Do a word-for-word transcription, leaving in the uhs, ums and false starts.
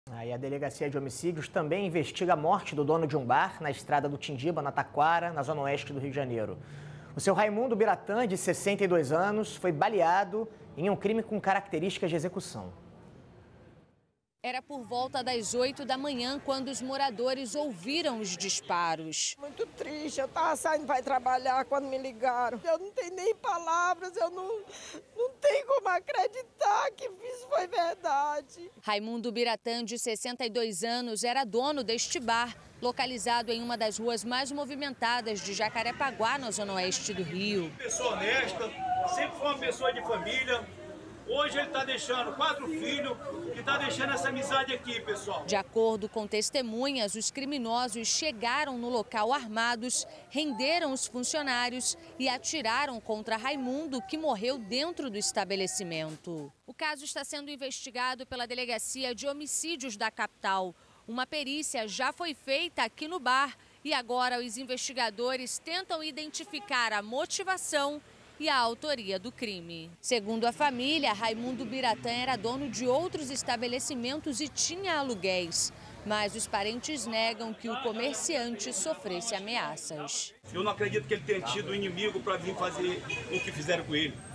Aí a Delegacia de Homicídios também investiga a morte do dono de um bar na estrada do Tindiba, na Taquara, na zona oeste do Rio de Janeiro. O seu Raimundo Biratã, de sessenta e dois anos, foi baleado em um crime com características de execução. Era por volta das oito da manhã quando os moradores ouviram os disparos. Muito triste, eu estava saindo para trabalhar quando me ligaram. Eu não tenho nem palavras, eu não, não tenho como acreditar que isso foi verdade. Raimundo Biratã, de sessenta e dois anos, era dono deste bar, localizado em uma das ruas mais movimentadas de Jacarepaguá, na zona oeste do Rio. Pessoa honesta, sempre foi uma pessoa de família. Hoje ele está deixando quatro filhos e está deixando essa amizade aqui, pessoal. De acordo com testemunhas, os criminosos chegaram no local armados, renderam os funcionários e atiraram contra Raimundo, que morreu dentro do estabelecimento. O caso está sendo investigado pela Delegacia de Homicídios da capital. Uma perícia já foi feita aqui no bar e agora os investigadores tentam identificar a motivação e a autoria do crime. Segundo a família, Raimundo Biratã era dono de outros estabelecimentos e tinha aluguéis. Mas os parentes negam que o comerciante sofresse ameaças. Eu não acredito que ele tenha tido inimigo para vir fazer o que fizeram com ele.